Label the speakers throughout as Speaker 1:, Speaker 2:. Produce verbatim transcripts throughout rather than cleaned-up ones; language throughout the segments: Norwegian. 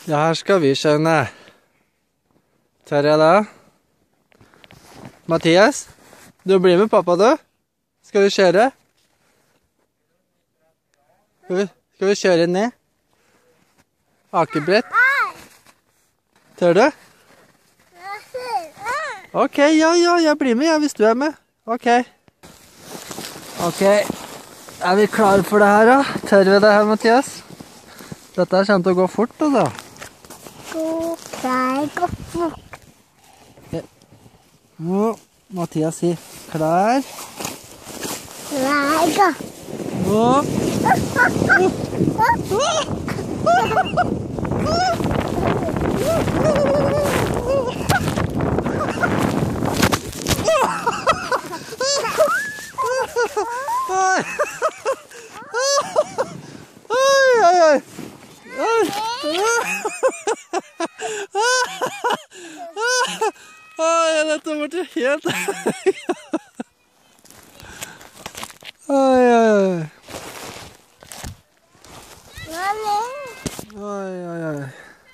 Speaker 1: Ja, her skal vi skjønne. Tør jeg da? Mathias, du blir med pappa du? Skal vi kjøre? Skal vi, skal vi kjøre ned? Akebrett? Tør du? Ok, ja, ja, jeg blir med, ja, hvis du er med. Ok. Ok. Er vi klare for det her, da? Tør vi det her, Mathias? Dette her kommer til å gå fort, da.
Speaker 2: Gå, klær, gå fort.
Speaker 1: Ja. Nå, Mathias sier klær.
Speaker 2: Klær, gå.
Speaker 1: Nå. Oi, oi, oi. Oi, dette ble helt... Oi, oi, oi. Oi, oi, oi.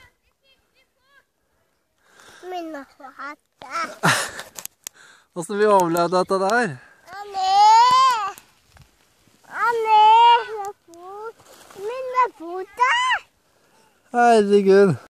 Speaker 2: Minne på hatta.
Speaker 1: Hvordan vi overlevde dette der?
Speaker 2: Anne! Anne! Minne på det!
Speaker 1: Herregud.